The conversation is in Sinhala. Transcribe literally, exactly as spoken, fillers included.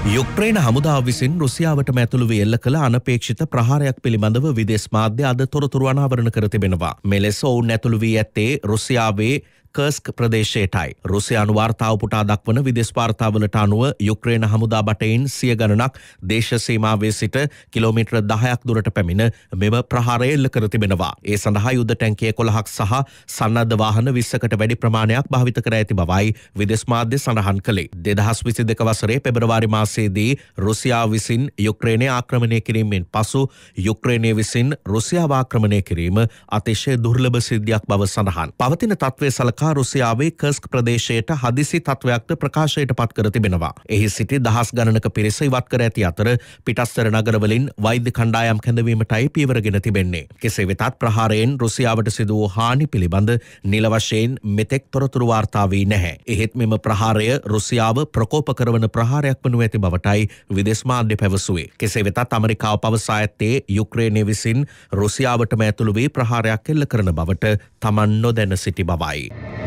යුක්්‍රේන හමුදාව විසින් රුසියාවට ඇතුළු වී එල්ල කළ අනපේක්ෂිත ප්‍රහාරයක් පිළිබඳව විදේශ මාධ්‍ය අද තොරතුරු අනාවරණ කර තිබෙනවා. මෙලෙස ඔවුන් ඇතුළු වී ඇත්තේ රුසියාවේ කර්ස්ක් ප්‍රදේශයටයි. රුසියානු වාර්තාව පුටා දක්වන විදේශ වාර්තාවලට අනුව යුක්්‍රේන හමුදා බටයින් සිය ගණනක් දේශ සීමාවේ සිට කිලෝමීටර දහයක් දුරට පැමිණ මෙම ප්‍රහාරය එල්ල කර තිබෙනවා. ඒ සඳහා යුද ටැංකිය කොළහක් සහ සන්නද්ධ වාහන විස්සකට වැඩි ප්‍රමාණයක් භාවිත කර ඇති බවයි විදේශ මාධ්‍ය සඳහන් කළේ. දෙදහස් විසි දෙක වසරේ පෙබරවාරි මාසයේදී රුසියාව විසින් යුක්්‍රේනය ආක්‍රමණය කිරීමෙන් පසු යුක්්‍රේනය විසින් රුසියාව ආක්‍රමණය කිරීම අතිශය දුර්ලභ සිද්ධියක් බව සඳහන්. පවතින තත්ත්වය සලකා රුසියාවේ කර්ස්ක් ප්‍රදේශයට හදිසි තත්වයක්ද ප්‍රකාශයට පත් කර තිබෙනවා. එහි සිටි දහස් ගණනක පිරිස ඉවත් කර ඇති අතර පිටස්තර නගරවලින් වෛද්‍ය කණ්ඩායම් කැඳවීමටයි පියවරගෙන තිබෙන්නේ. කෙසේ වෙතත් ප්‍රහාරයෙන් රුසියාවට සිදු වූ හානි පිළිබඳ නිල වශයෙන් මෙතෙක් තොරතුරු වාර්තා වී නැහැ. එහෙත් මෙම ප්‍රහාරය රුසියාව ප්‍රකෝප කරවන ප්‍රහාරයක් වනු ඇති බවටයි විදේශ මාධ්‍ය පැවසුවේ. කෙසේ වෙතත් ඇමරිකාව පවසා ඇත්තේ යුක්්‍රේනය විසින් රුසියාවටම ඇතුළු වී ප්‍රහාරයක් එල්ල කරන බවට තමන් නොදැන සිටි බවයි.